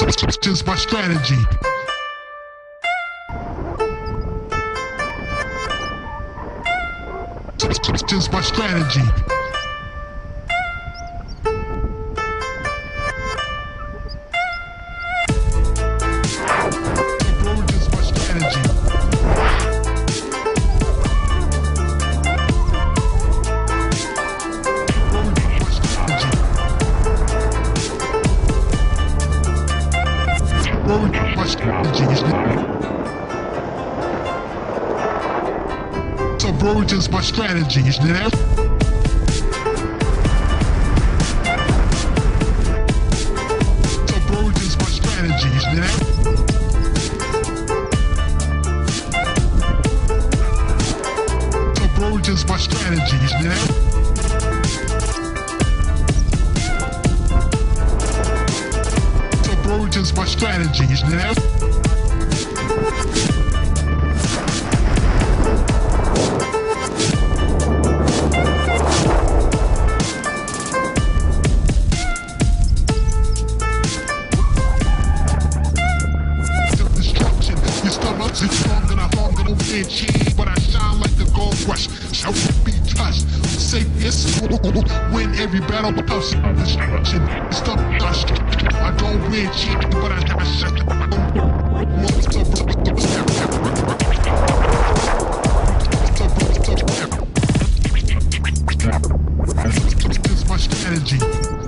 Just my strategy. Just my strategy. My strategy is so bro, just my strategy is that. So bro, just my strategy is that. So bro, just my strategy is that. Just my strategy is now. Destruction, your stomach's stronger than a hunger, no bitch, but I shine like the gold rush. Shall be touched. Safest win every battle but house destruction. Stop dust. I don't win shit, but I shut This is my strategy.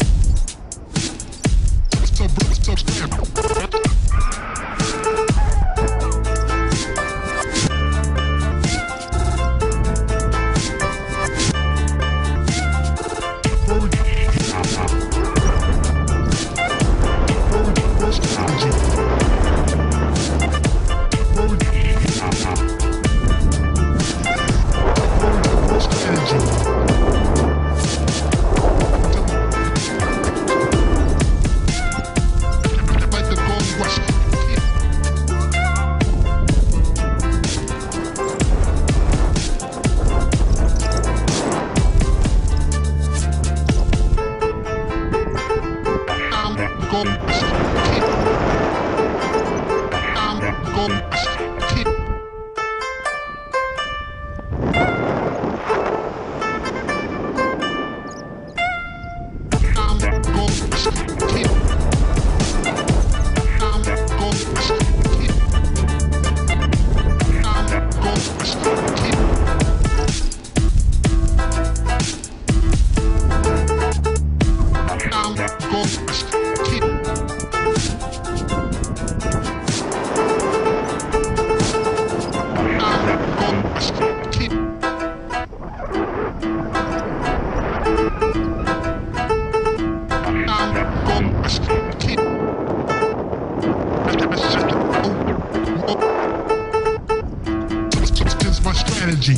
My strategy.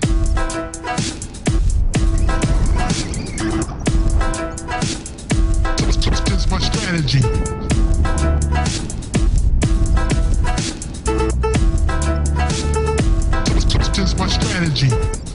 Just my strategy. Just my strategy.